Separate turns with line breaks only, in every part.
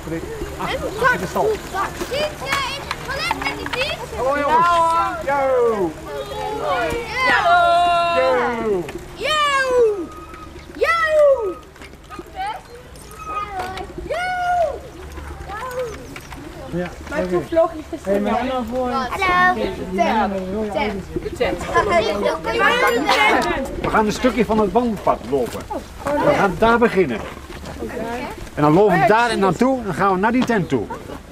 achterin. Achter de stal. Hallo jongens. Yo. Yo. Ja,
mijn vlog is er helemaal voor.
Hallo.
we gaan een stukje van het wandelpad lopen. We gaan daar beginnen. En dan lopen we daar naartoe en dan gaan we naar die tent toe.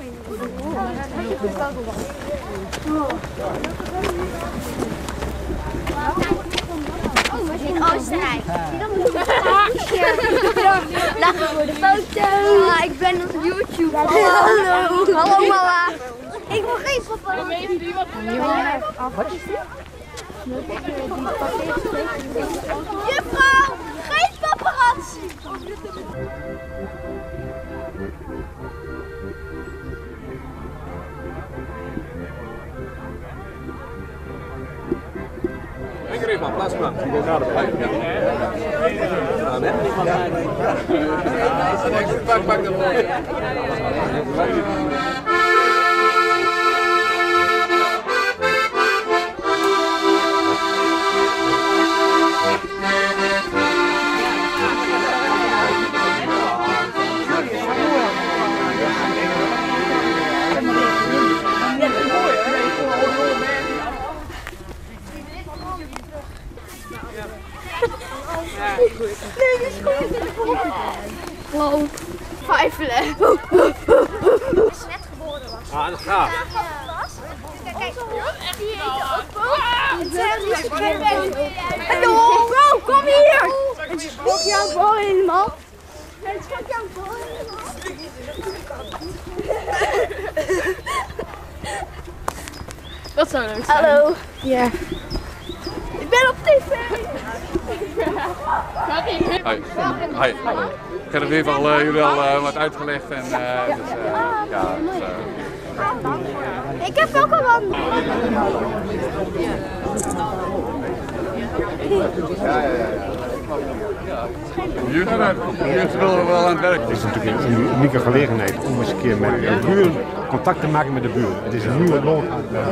In Oostenrijk. Lachen voor de foto. Ik ben op YouTube. Hallo. Hallo mama. Ik wil geen papa. Wat is dit? Juffrouw, geen paparazzi.
Ik er even aan plaatsplaats. Ik ben naar de plek. Pak de
Nee, die schoenen. Wow. Vijfelen. Als ze net geboren was.
Ah, dat gaat.
Kijk, die heet ook Bo. Hallo, Bo, kom hier. Het schot jouw bal helemaal. Het schot jouw bal helemaal.
Dat zou leuk zijn.
Hallo. Ja. Ik ben op tv.
Hoi. Hi. Ik heb het even al jullie al wat uitgelegd en
Ik heb ook al wandel.
Jullie willen wel aan het werk.
Het is natuurlijk een unieke gelegenheid om eens een keer met de buren contact te maken met de buren. Het is een nieuwe loon.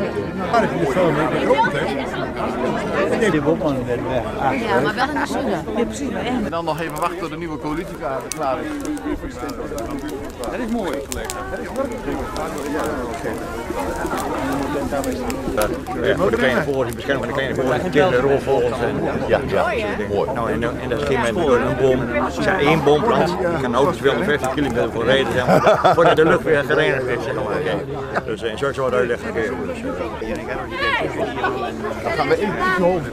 Ja, maar wel in de zon. Ja, precies.
En dan nog even wachten tot de nieuwe coalitie klaar is. Dat is mooi.
Voor de kleine vogels, bescherming van de kleine vogels, kinderen, roofvogels en ja, mooi. Nou, en dat ging met een boom, als je één boom plant, je kan auto's 250 kilometer voor rijden, zeg maar, voordat de lucht weer gereinigd is, zeg maar. Dus in soort wat uitleg gegeven. Dus,
Dan gaan we even hoog.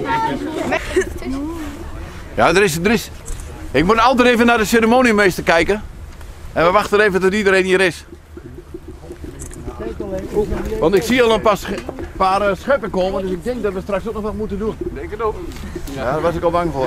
Ja, er is. Ik moet altijd even naar de ceremoniemeester kijken. En we wachten even tot iedereen hier is. Want ik zie al een paar scheppen komen, dus ik denk dat we straks ook nog wat moeten doen. Denk het ook. Ja, daar was ik al bang voor.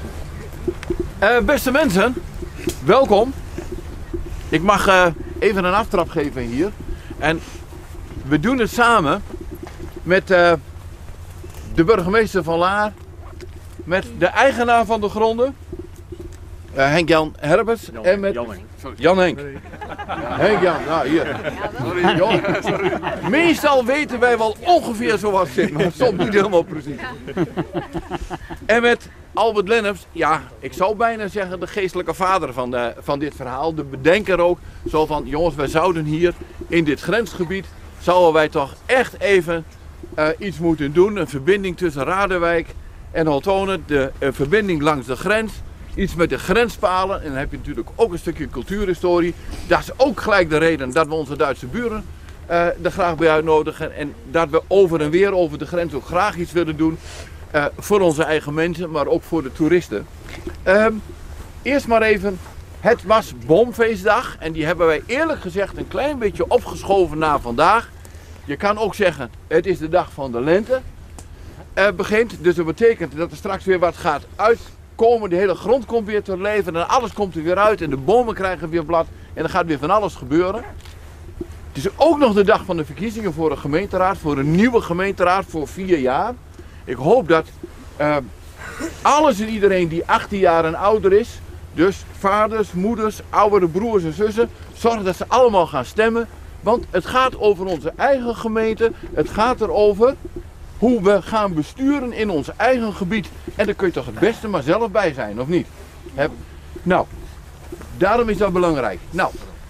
Beste mensen, welkom. Ik mag even een aftrap geven hier. En we doen het samen met de burgemeester van Laar, met de eigenaar van de gronden, Henk-Jan Herbers, en met Jan-Henk. Henk-Jan, nou hier. Sorry. Meestal weten wij wel ongeveer zoals het zit, maar soms niet helemaal precies. En met Albert Lenneps, ja, ik zou bijna zeggen de geestelijke vader van dit verhaal, de bedenker ook. Zo van, jongens, wij zouden hier in dit grensgebied, zouden wij toch echt even iets moeten doen. Een verbinding tussen Raderwijk en Holtonen, de verbinding langs de grens. Iets met de grenspalen, en dan heb je natuurlijk ook een stukje cultuurhistorie. Dat is ook gelijk de reden dat we onze Duitse buren er graag bij uitnodigen. En dat we over en weer over de grens ook graag iets willen doen. Voor onze eigen mensen, maar ook voor de toeristen. Eerst maar even, het was Boomfeestdag. En die hebben wij eerlijk gezegd een klein beetje opgeschoven naar vandaag. Je kan ook zeggen, het is de dag van de lente. Begint, dus dat betekent dat er straks weer wat gaat uitkomen. De hele grond komt weer tot leven en alles komt er weer uit. En de bomen krijgen weer blad en er gaat weer van alles gebeuren. Het is ook nog de dag van de verkiezingen voor een gemeenteraad. Voor een nieuwe gemeenteraad voor 4 jaar. Ik hoop dat alles en iedereen die 18 jaar en ouder is, dus vaders, moeders, oudere broers en zussen, Zorg dat ze allemaal gaan stemmen. Want het gaat over onze eigen gemeente. Het gaat erover hoe we gaan besturen in ons eigen gebied. En daar kun je toch het beste maar zelf bij zijn, of niet? Nou, daarom is dat belangrijk. Nou,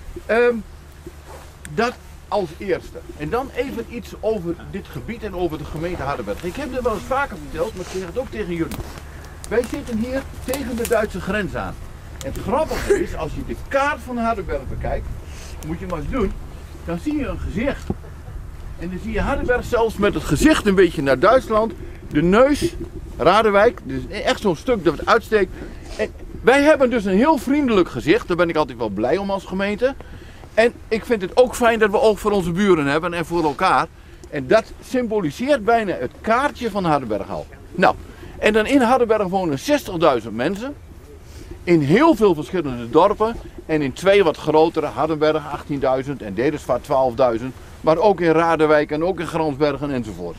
dat als eerste. En dan even iets over dit gebied en over de gemeente Hardenberg. Ik heb dit wel eens vaker verteld, maar ik zeg het ook tegen jullie. Wij zitten hier tegen de Duitse grens aan. En het grappige is, als je de kaart van Hardenberg bekijkt, moet je maar eens doen, dan zie je een gezicht. En dan zie je Hardenberg zelfs met het gezicht een beetje naar Duitsland. De neus, Radenwijk, dus echt zo'n stuk dat het uitsteekt. En wij hebben dus een heel vriendelijk gezicht, daar ben ik altijd wel blij om als gemeente. En ik vind het ook fijn dat we oog voor onze buren hebben en voor elkaar. En dat symboliseert bijna het kaartje van Hardenberg al. Nou, en dan in Hardenberg wonen 60.000 mensen. In heel veel verschillende dorpen. En in 2 wat grotere, Hardenberg 18.000 en Dedesvaart 12.000. Maar ook in Radenwijk en ook in Gransbergen enzovoort.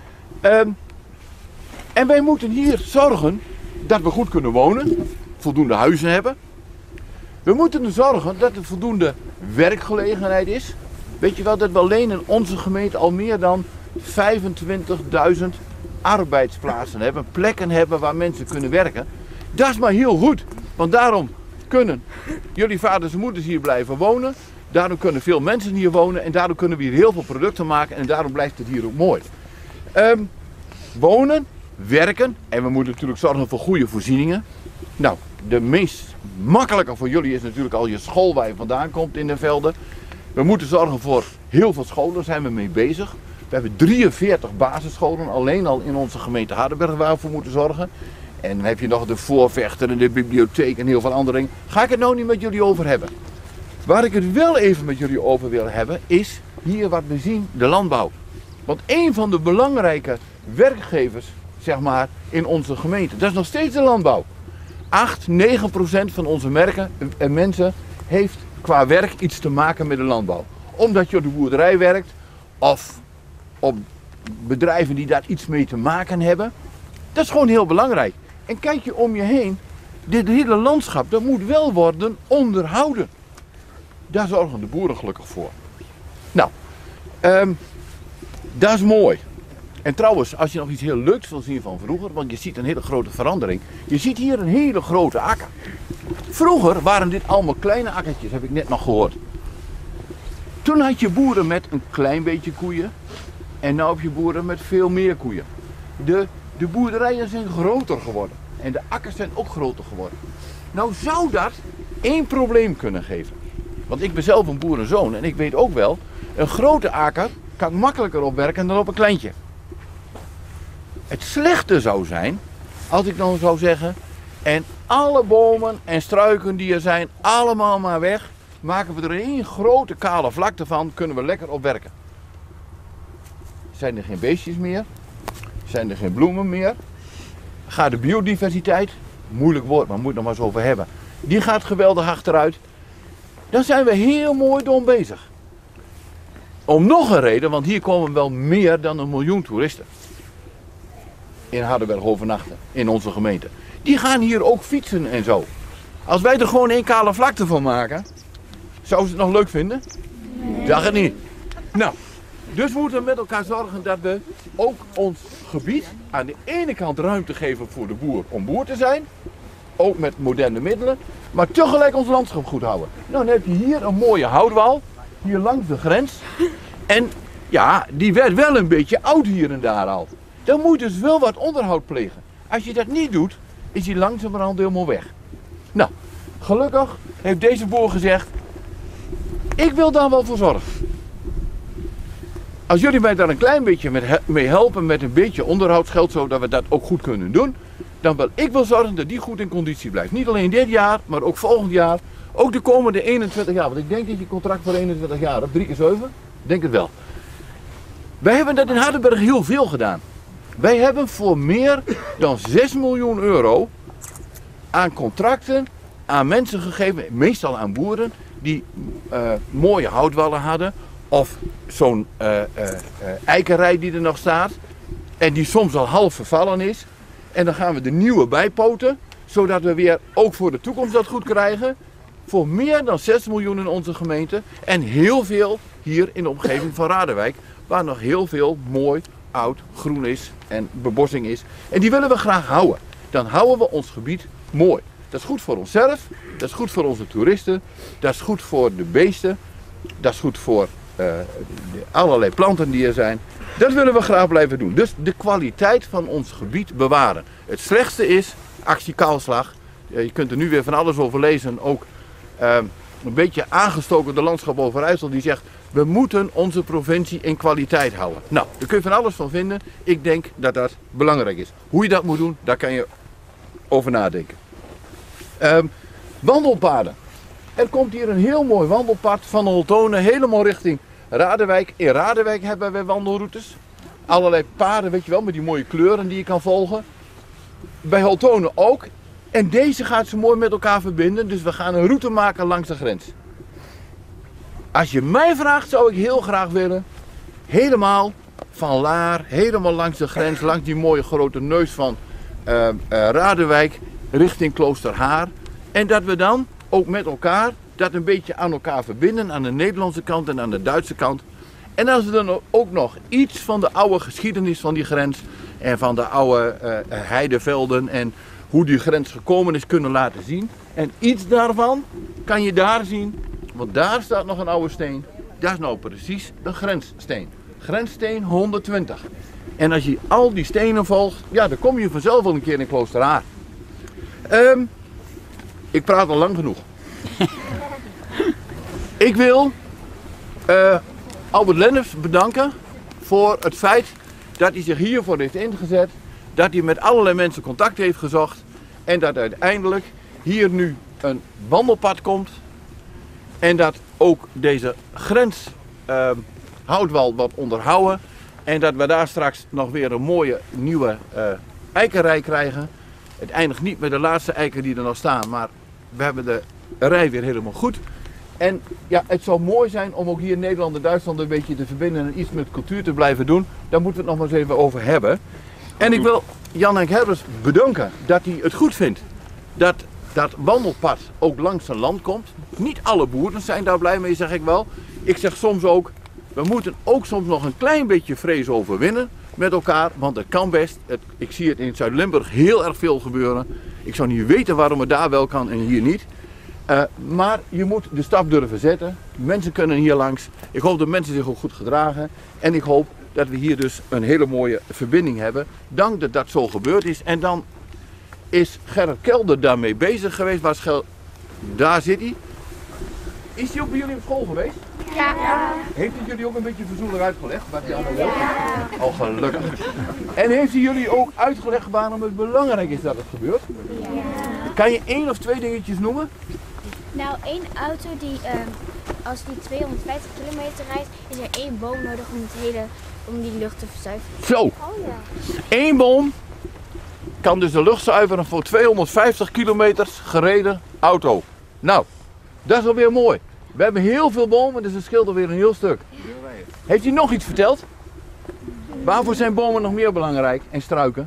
En wij moeten hier zorgen dat we goed kunnen wonen. Voldoende huizen hebben. We moeten zorgen dat er voldoende werkgelegenheid is. Weet je wel dat we alleen in onze gemeente al meer dan 25.000 arbeidsplaatsen hebben. Plekken hebben waar mensen kunnen werken. Dat is maar heel goed. Want daarom kunnen jullie vaders en moeders hier blijven wonen. Daarom kunnen veel mensen hier wonen. En daardoor kunnen we hier heel veel producten maken. En daarom blijft het hier ook mooi. Wonen, werken. En we moeten natuurlijk zorgen voor goede voorzieningen. Nou, de meest makkelijke voor jullie is natuurlijk al je school waar je vandaan komt in de velden. We moeten zorgen voor heel veel scholen, daar zijn we mee bezig. We hebben 43 basisscholen alleen al in onze gemeente Hardenberg waar we voor moeten zorgen. En dan heb je nog de voorvechter en de bibliotheek en heel veel andere dingen. Ga ik het nou niet met jullie over hebben. Waar ik het wel even met jullie over wil hebben is hier wat we zien, de landbouw. Want een van de belangrijke werkgevers, zeg maar, in onze gemeente, dat is nog steeds de landbouw. 8-9% van onze mensen heeft qua werk iets te maken met de landbouw. Omdat je op de boerderij werkt of op bedrijven die daar iets mee te maken hebben. Dat is gewoon heel belangrijk. En kijk je om je heen, dit hele landschap, dat moet wel worden onderhouden. Daar zorgen de boeren gelukkig voor. Nou, dat is mooi. En trouwens, als je nog iets heel leuks wil zien van vroeger, want je ziet een hele grote verandering. Je ziet hier een hele grote akker. Vroeger waren dit allemaal kleine akkertjes, heb ik net nog gehoord. Toen had je boeren met een klein beetje koeien. En nu heb je boeren met veel meer koeien. De boerderijen zijn groter geworden. En de akkers zijn ook groter geworden. Nou zou dat één probleem kunnen geven. Want ik ben zelf een boerenzoon en ik weet ook wel, een grote akker kan makkelijker opwerken dan op een kleintje. Het slechte zou zijn, als ik dan zou zeggen, en alle bomen en struiken die er zijn, allemaal maar weg. Maken we er één grote kale vlakte van, kunnen we lekker opwerken. Zijn er geen beestjes meer? Zijn er geen bloemen meer? Gaat de biodiversiteit, moeilijk woord, maar moet nog maar eens over hebben. Die gaat geweldig achteruit. Dan zijn we heel mooi dom bezig. Om nog een reden, want hier komen wel meer dan 1 miljoen toeristen. In Hardenberg overnachten, in onze gemeente. Die gaan hier ook fietsen en zo. Als wij er gewoon 1 kale vlakte van maken, zouden ze het nog leuk vinden? Nee. Dacht het niet. Nou, dus we moeten met elkaar zorgen dat we ook ons gebied aan de ene kant ruimte geven voor de boer om boer te zijn. Ook met moderne middelen. Maar tegelijk ons landschap goed houden. Nou, dan heb je hier een mooie houtwal. Hier langs de grens. En ja, die werd wel een beetje oud hier en daar al. Dan moet je dus wel wat onderhoud plegen. Als je dat niet doet, is die langzamerhand helemaal weg. Nou, gelukkig heeft deze boer gezegd, ik wil daar wel voor zorgen. Als jullie mij daar een klein beetje mee helpen met een beetje onderhoudsgeld, zodat we dat ook goed kunnen doen, dan wil ik wel zorgen dat die goed in conditie blijft. Niet alleen dit jaar, maar ook volgend jaar. Ook de komende 21 jaar. Want ik denk dat je contract voor 21 jaar hebt. 3 keer 7? Ik denk het wel. Wij hebben dat in Hardenberg heel veel gedaan. Wij hebben voor meer dan 6 miljoen euro aan contracten aan mensen gegeven, meestal aan boeren, die mooie houtwallen hadden. Of zo'n eikenrij die er nog staat. En die soms al half vervallen is. En dan gaan we de nieuwe bijpoten. Zodat we weer ook voor de toekomst dat goed krijgen. voor meer dan 6 miljoen in onze gemeente en heel veel hier in de omgeving van Radenwijk, waar nog heel veel mooi oud groen is en bebossing is. En die willen we graag houden. Dan houden we ons gebied mooi. Dat is goed voor onszelf, dat is goed voor onze toeristen, dat is goed voor de beesten, dat is goed voor allerlei planten die er zijn. Dat willen we graag blijven doen. Dus de kwaliteit van ons gebied bewaren. Het slechtste is actie kaalslag. Je kunt er nu weer van alles over lezen. Ook een beetje aangestoken de Landschap Overijssel die zegt, we moeten onze provincie in kwaliteit houden. Nou, daar kun je van alles van vinden. Ik denk dat dat belangrijk is. Hoe je dat moet doen, daar kan je over nadenken. Wandelpaden. Er komt hier een heel mooi wandelpad van Holtone helemaal richting Radenwijk. In Radenwijk hebben we wandelroutes. Allerlei paden, weet je wel, met die mooie kleuren die je kan volgen. Bij Holtone ook. En deze gaat ze mooi met elkaar verbinden. Dus we gaan een route maken langs de grens. Als je mij vraagt, zou ik heel graag willen, helemaal van Laar, helemaal langs de grens, langs die mooie grote neus van Radenwijk, richting Kloosterhaar. En dat we dan ook met elkaar dat een beetje aan elkaar verbinden, aan de Nederlandse kant en aan de Duitse kant. En als we dan ook nog iets van de oude geschiedenis van die grens en van de oude heidevelden en hoe die grens gekomen is kunnen laten zien. En iets daarvan kan je daar zien, want daar staat nog een oude steen. Dat is nou precies een grenssteen. Grenssteen 120. En als je al die stenen volgt, ja, dan kom je vanzelf wel een keer in Kloosterhaar. Ik praat al lang genoeg. Ik wil Albert Lenners bedanken voor het feit dat hij zich hiervoor heeft ingezet. Dat hij met allerlei mensen contact heeft gezocht. En dat uiteindelijk hier nu een wandelpad komt. En dat ook deze grenshoutwal wordt onderhouden. En dat we daar straks nog weer een mooie nieuwe eikenrij krijgen. Het eindigt niet met de laatste eiken die er nog staan. Maar we hebben de rij weer helemaal goed. En ja, het zou mooi zijn om ook hier in Nederland en Duitsland een beetje te verbinden en iets met cultuur te blijven doen. Daar moeten we het nog maar eens even over hebben. En ik wil Jan-Henk Herbers bedanken dat hij het goed vindt dat dat wandelpad ook langs zijn land komt. Niet alle boeren zijn daar blij mee, zeg ik wel. Ik zeg soms ook, we moeten ook soms nog een klein beetje vrees overwinnen met elkaar. Want het kan best, ik zie het in Zuid-Limburg heel erg veel gebeuren. Ik zou niet weten waarom het daar wel kan en hier niet. Maar je moet de stap durven zetten. Mensen kunnen hier langs. Ik hoop dat mensen zich ook goed gedragen. En ik hoop dat we hier dus een hele mooie verbinding hebben. Dank dat dat zo gebeurd is. En dan is Gerrit Kelder daarmee bezig geweest. Daar zit hij. Is hij ook bij jullie op school geweest?
Ja.
Heeft hij jullie ook een beetje verzoenlijk uitgelegd? Wat hij allemaal wil? Al gelukkig. En heeft hij jullie ook uitgelegd waarom het belangrijk is dat het gebeurt?
Ja.
Kan je 1 of 2 dingetjes noemen?
Nou, één auto die, als die 250 kilometer rijdt, is er 1 boom nodig om die lucht te verzuiveren.
Zo.
Oh ja.
1 boom kan dus de lucht zuiveren voor 250 kilometer gereden auto. Nou, dat is alweer mooi. We hebben heel veel bomen, dus het scheelt alweer een heel stuk. Heeft hij nog iets verteld? Waarvoor zijn bomen nog meer belangrijk en struiken?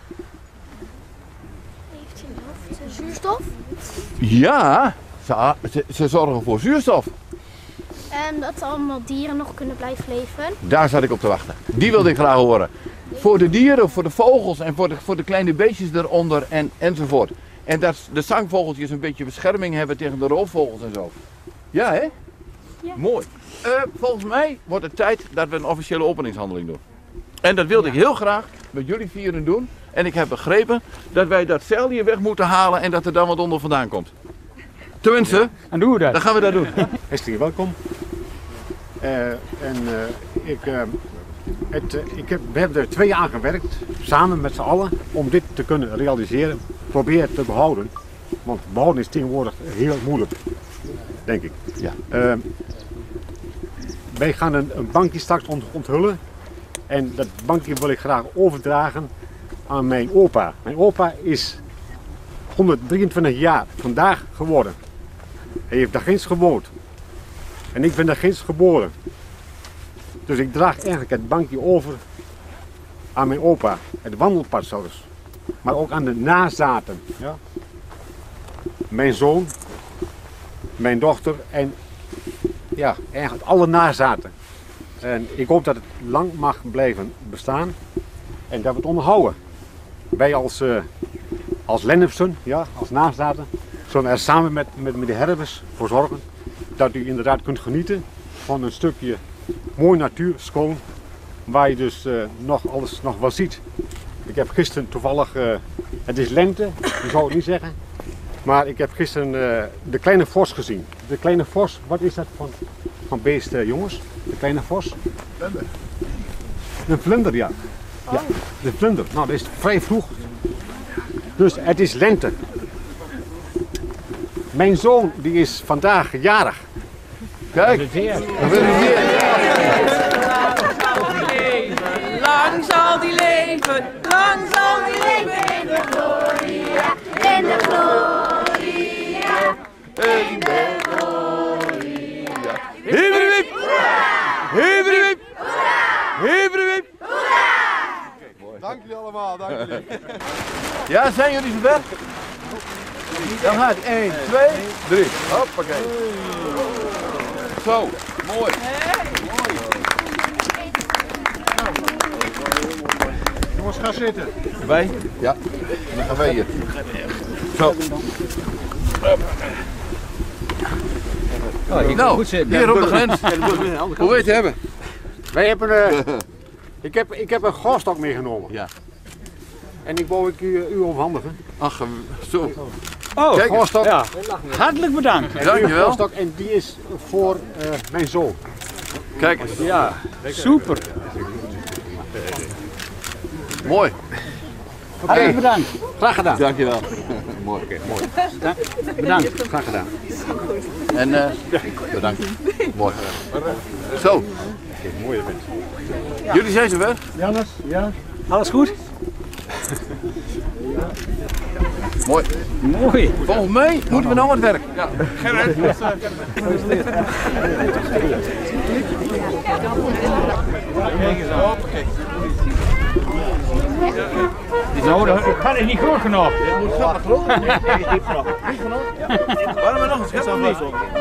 Heeft hij nog zuurstof?
Ja, ze zorgen voor zuurstof.
En dat allemaal dieren nog kunnen blijven leven.
Daar zat ik op te wachten. Die wilde ik graag horen. Voor de dieren, voor de vogels en voor de kleine beestjes eronder enzovoort. En dat de zangvogeltjes een beetje bescherming hebben tegen de roofvogels en zo. Ja, hè?
Ja.
Mooi. Volgens mij wordt het tijd dat we een officiële openingshandeling doen. En dat wilde ik heel graag met jullie vieren doen. En ik heb begrepen dat wij dat zeil hier weg moeten halen en dat er dan wat onder vandaan komt. Tenminste,
En doen we dat.
dan gaan we dat doen.
Hartstikke welkom. We hebben er 2 jaar aan gewerkt, samen met z'n allen, om dit te kunnen realiseren. Probeer te behouden, want behouden is tegenwoordig heel moeilijk, denk ik.
Ja.
Wij gaan een bankje straks onthullen en dat bankje wil ik graag overdragen aan mijn opa. Mijn opa is 123 jaar vandaag geworden. Hij heeft daar ginds gewoond en ik ben daar ginds geboren. Dus ik draag eigenlijk het bankje over aan mijn opa, het wandelpad zelfs, maar ook aan de nazaten. Ja. Mijn zoon mijn dochter en ja, eigenlijk alle nazaten. En ik hoop dat het lang mag blijven bestaan en dat we het onderhouden. Wij als Lennepsen, ja, als nazaten, zullen er samen met de Herbers voor zorgen dat u inderdaad kunt genieten van een stukje mooie natuur, schoon, waar je dus alles nog wel ziet. Ik heb gisteren toevallig, het is lente, je zou het niet zeggen, maar ik heb gisteren de kleine vos gezien. De kleine vos, wat is dat van beest, jongens? De kleine vos?
Vlinder.
Een vlinder, ja. Ja, de vlinder. Nou, dat is vrij vroeg. Dus het is lente. Mijn zoon die is vandaag jarig.
Kijk,
lang zal die leven, lang zal die leven in de gloria, in de gloria, in de gloria.
Heverwip! Heverwip! Heverwip!
Dank jullie allemaal, dank jullie.
Ja, zijn jullie zover? Dan gaat 1, 2, 3. Hoppakee. Zo, mooi.
Jongens, ga zitten.
Wij? Ja. Dan gaan wij hier. Zo. Nou, hier op de grens. Hoe weet je hebben?
Wij hebben, ik heb een goorstok meegenomen.
Ja.
En ik wou u overhandigen.
Ach, zo.
Oh,
Kijk, goorstok.
ja. Hartelijk bedankt.
Dankjewel. Goorstok en die is voor mijn zoon.
Kijk eens.
Ja, super.
Mooi.
Hartelijk bedankt.
Graag gedaan.
Dankjewel. Mooi. Mooi.
Bedankt.
Graag gedaan.
En bedankt. Mooi. Zo.
Mooie bent.
Jullie zijn zover?
Jannes, ja. Alles goed?
Mooi.
Mooi.
Volgens mij moeten we nou aan het werk. Ja. Gerrit.
Nou, dat gaat het niet groot genoeg.
Het moet grappig, toch?
Nee, diep genoeg.
Diep genoeg? Ja. Waarom we nog een schep of niet?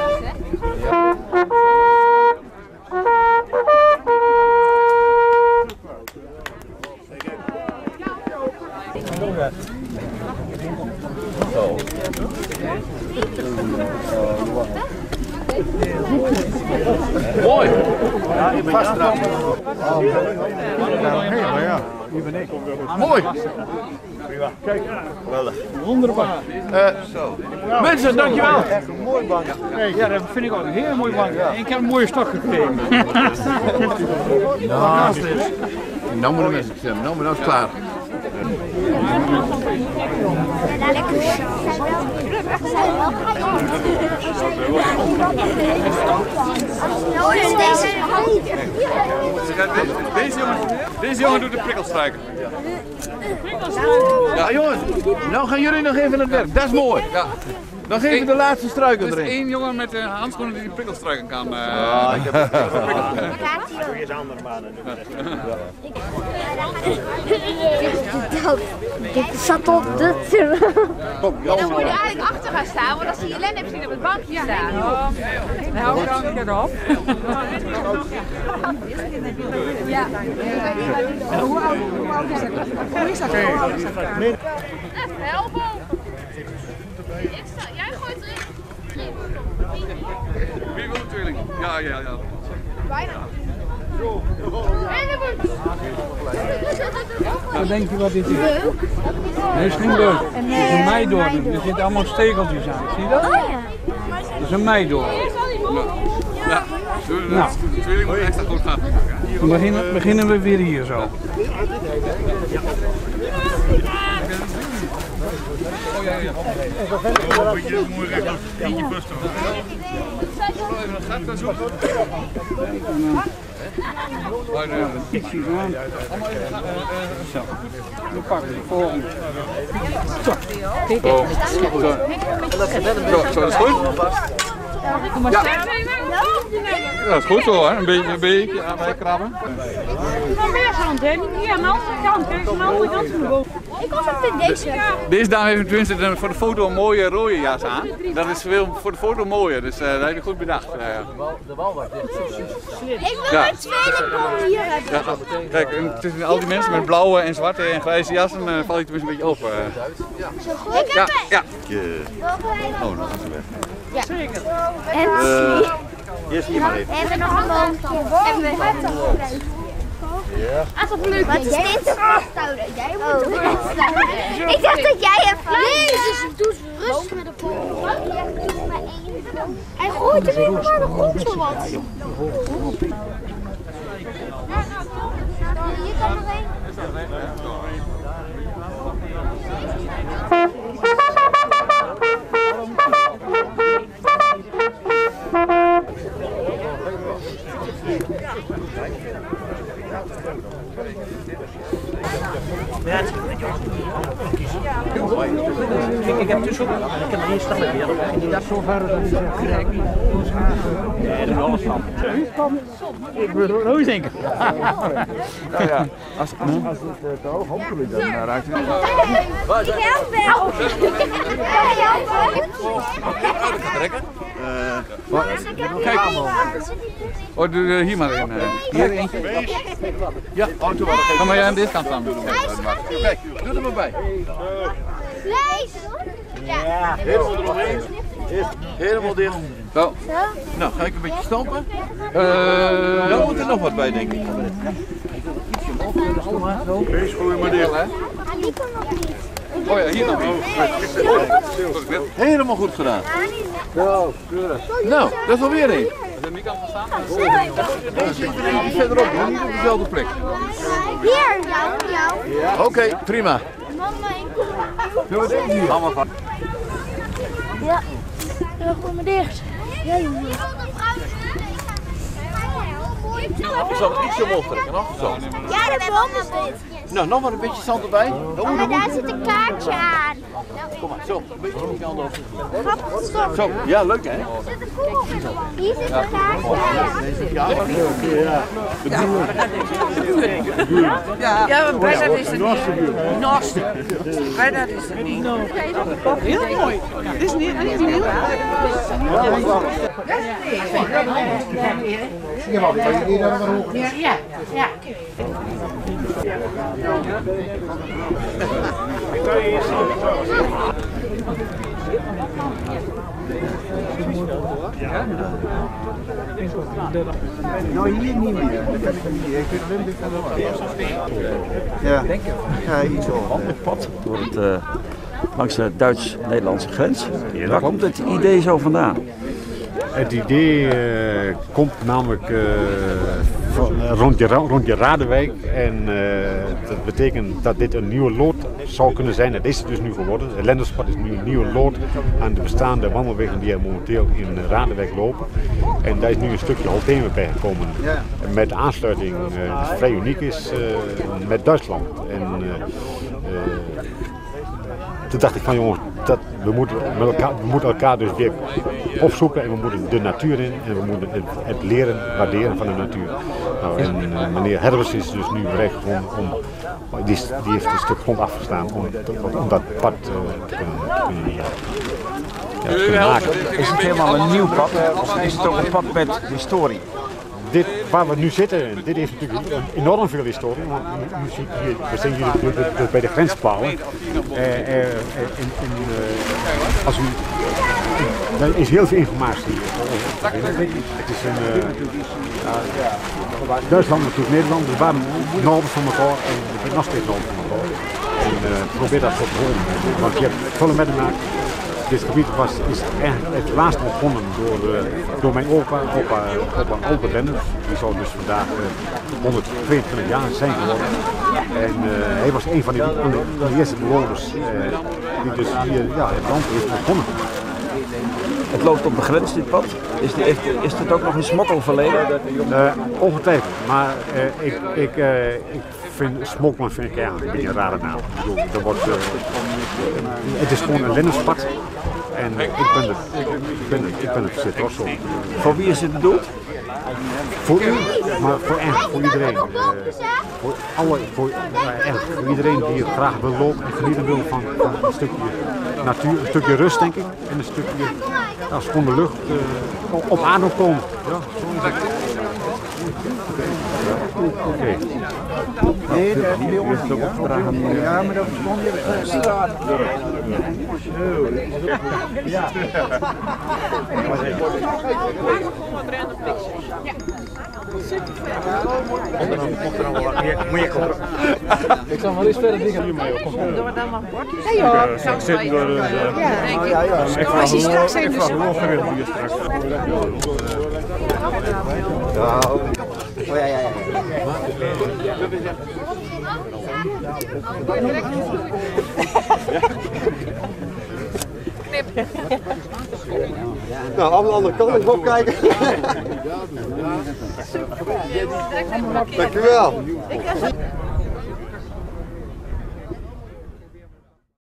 Mooi!
Ja, ik vast eraan. Ja, hier ben ik.
Mooi!
Kijk, geweldig.
Wonderbaar.
Mensen, dankjewel!
Echt een mooi bank.
Ja, dat vind ik ook een heel mooi bank. En ik heb een mooie stok gekregen.
Nou moeten mensen stemmen, nou is het klaar.
Deze jongen doet de prikkelstrijker.
Ja jongens, nou gaan jullie nog even aan het werk, dat is mooi. Ja. Dan geven we de laatste struiken
Er
erin.
is één jongen met handschoenen die de prikkelstrijken kan.
Ik heb doe je de andere maanden.
Dit zat op de
Dan moet je eigenlijk achter gaan staan, want dan zie je Lennep zien op het bankje staan.
Nou, dan erop.
Ja.
Hoe oud is dat? Hoe is dat?
Help hem! Jij gooit erin.
Wie wil de tweeling? Ja.
Bijna.
Wat denk je wat dit is? Nee, is niet leuk. Het is een meidoorn. Er zitten allemaal stekeltjes aan. Zie je dat? Dat is een meidoorn.
Ja. De tweeling moet extra goed gaan.
Dan beginnen we weer hier zo.
Eentje busten.
Even een gat gaan zoeken.
Ietsje aan. Zo. We pakken de volgende.
Zo, dat is goed. Ja. Dat is goed zo, hè? Een beetje aan mij krabben.
Nog meer zo'n ding. Hier aan de andere kant. Kijk, aan de andere kant van de boom.
Ik was ook in deze.
Deze dame heeft tenminste voor de foto een mooie rode jas aan. Dat is voor de foto mooier, dus dat heb je goed bedacht.
Ik wil een tweede bom hier hebben.
Ja, kijk, tussen al die mensen met blauwe en zwarte en grijze jassen val je tenminste een beetje op.
Ik heb
Ja.
Oh, dan gaan ze weg.
Ja. Zeker. En
Hier zie je maar even.
we hebben nog een boompje. Als het leuk is. Wat is dit? Jij moet ik dacht dat jij even... Nee, dus doe rustig met de bom. Hij gooit er weer naar de grond zo wat. Hier kan nog één.
Ik heb dus ook, ik heb er hier staan weer, en die dat zo ver dat ze krijgen. Nee, dat is alles van. Ik wil er nooit denken.
Nou ja, als het te hoog hopelijk dan raakt hij nog.
Ik help wel.
Kijk, oh, doe hier maar in. Hier eentje. Ja, ga maar jij aan deze kant aan doen. Kijk, doe er maar bij.
Lees!
Ja, helemaal eromheen. Helemaal dicht.
Zo. Nou, ga ik een beetje stampen? Dan moet er nog wat bij, denk ik.
Wees gooi maar dicht.
Oh ja, hier nog een.
Helemaal goed gedaan. Nou, dat is alweer één.
Die kant van staan.
Deze even verderop, niet op dezelfde plek.
Hier, jou.
Oké, prima.
Zullen we deze hier? Allemaal van.
Ja, dan kom maar dicht. Ja, jongen.
Je zal het ietsje omhoog trekken, nog? Zo.
Ja, de bom is dit.
Nou, nog maar een beetje zand erbij.
Maar daar zit een kaartje aan.
Kom maar, zo. Een beetje op je handen over.
Grappig.
Zo, ja, leuk hè?
Hier zit een kaartje aan.
Ja, maar bijna is het niet. Nost. Bijna is het niet. Heel mooi. Het is niet heel Ja, ja.
Nou, hier niet meer. Ik vind alleen dit ja, iets over.
Het pad door langs de Duits-Nederlandse grens. Waar komt het idee zo vandaan?
Het idee komt namelijk rond je Radewijk en dat betekent dat dit een nieuwe lood zou kunnen zijn. Dat is het dus nu geworden. Het Lenderspad is nu een nieuwe lood aan de bestaande wandelwegen die er momenteel in Radewijk lopen. En daar is nu een stukje Holteme bij gekomen met aansluiting die vrij uniek is met Duitsland. En, toen dacht ik van jongens, we moeten elkaar dus weer opzoeken en we moeten de natuur in en we moeten het leren waarderen van de natuur. Nou, en meneer Herbers is dus nu bereid die heeft een stuk grond afgestaan om dat pad te kunnen maken.
Is het helemaal een nieuw pad of is het ook een pad met historie?
Dit, waar we nu zitten, dit heeft natuurlijk enorm veel historie. Want u ziet hier, we zijn hier bij de grenspalen. Als u, er is heel veel informatie. Het is Duitsland natuurlijk Nederland, we waren noorden van elkaar en we zijn nog steeds noorden van elkaar. En probeer dat zo te horen. Want je hebt volle met de naak. Dit gebied is het laatst begonnen door mijn opa Albert Lenners. Die zou dus vandaag 122 jaar zijn geworden. En hij was een van de eerste bewoners die dus hier het land heeft begonnen.
Het loopt op de grens, dit pad. Is dit ook nog een smokkelverleden?
Ongetwijfeld, maar ik vind smokkelen een beetje een rare naam. Het is gewoon een Lenderspad. En ik ben er zeer trots op.
Voor wie is het bedoeld?
Voor u, maar voor iedereen. Voor iedereen die graag wil lopen en genieten wil van een stukje natuur, een stukje rust denk ik. En een stukje schone lucht op adem komen. Ja, zo is het. Oké.
Nee, dat is bij ons niet. Ja, maar dat stond je op straat. Ja.
Moet je komen.
Ik zal maar eens verder dingen hiermee op.
Door dan maar bordjes.
Nee hoor.
Zo zitten door de...
Ja. Als je straks heen dus...
Ja. Oh ja. Nou, aan de andere kant even opkijken. Dankjewel.